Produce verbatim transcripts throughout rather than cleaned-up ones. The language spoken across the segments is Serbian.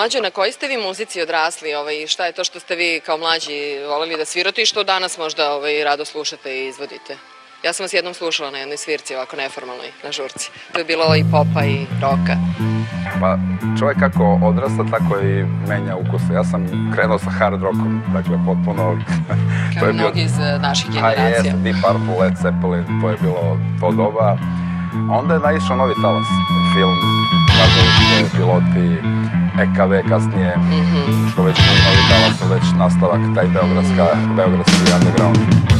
Mlađo, na kojoj ste vi muzici odrasli? Šta je to što ste vi kao mlađi voleli da svirate i što danas možda rado slušate i izvodite? Ja sam vas jednom slušala na jednoj svirci, ovako neformalnoj, na žurci. To je bilo i popa i roka. Pa čovjek kako odrasta, tako i menja ukuse. Ja sam krenuo sa hard rockom, dakle potpuno... Kao i mnogi iz naših generacija. A jes, Deep Purple, Led Zeppelin, to je bilo to doba. Onda je naišao Novi talas, film, Kazalište, Piloti, E K V kasnije, što već Novi talas, već nastavak, taj beogradski underground.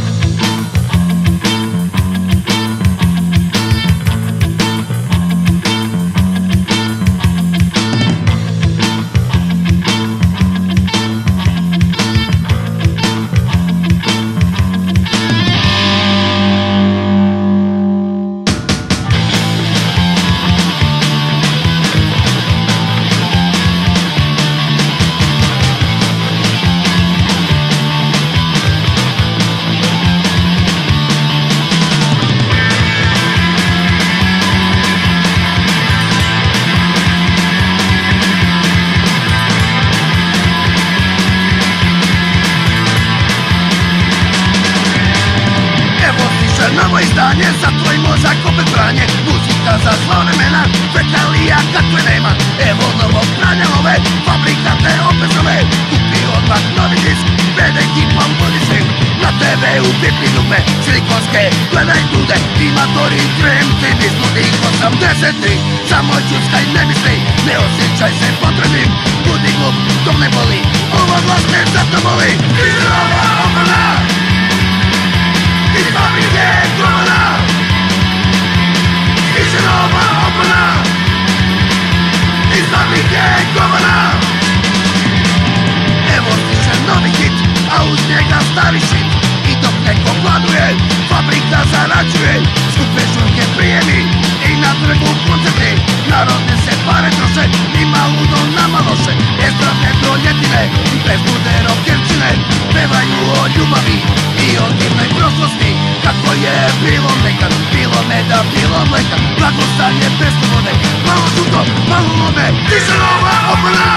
Novo izdanje, za tvoj mozak opet pranje. Muzika za sva vremena, fekalija kakve nema. Evo novog pranja nove, fabrika te opet zove. Kupi odmah novi disk, pred ekipom budi svim. Na te ve-u pipni dupe, silikonske, gledaj dude. Imatori, krem, ti misludih osamdesetih. Samo čuckaj, ne misli, ne osjećaj se potrebnim. Budi glup, to ne boli, ova vlast ne zato boli. Izrova opana, iz fabrike govana, stiže nova opana, iz fabrike govana. Evo stiže novi hit, a uz njega stari shit. I dok neko gladuje, fabrika zarađuje. Skupe žurke prijemi i na trgu koncerti. Narodne se pare troše, nima ludo, nama loše. Estradne proljetine i bezbude rokerčine pevaju o ljubavi i o divnoj prošlosti. Kako je bilo nekad, bilo meda, bilo mleka. Blagostanje bez slobode, malo žuto, malo lode. Stiže nova opana,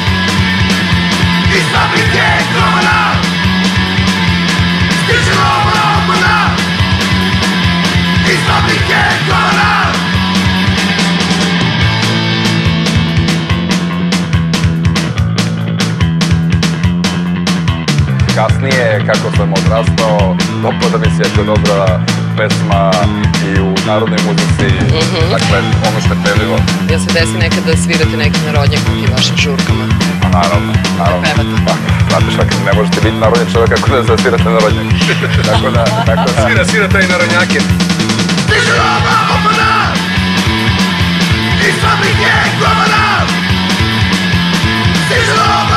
iz fabrike govana. Stiže nova opana, iz fabrike govana. Kasnije, kako sam odrastao, dopada mi se jako dobra pesma i u narodnoj muzici, dakle, ono što je pevljivo. Jel se desi nekad da svirate neki narodnjak u tim vašim žurkama? Pa naravno, naravno. Da pevate? Znate šta, ne možete biti narodnjak čovjek ako ne zasvirate narodnjak. Tako da, tako da... Svira, svira taj narodnjake. Stiže nova opana, iz fabrike govana. Stiže nova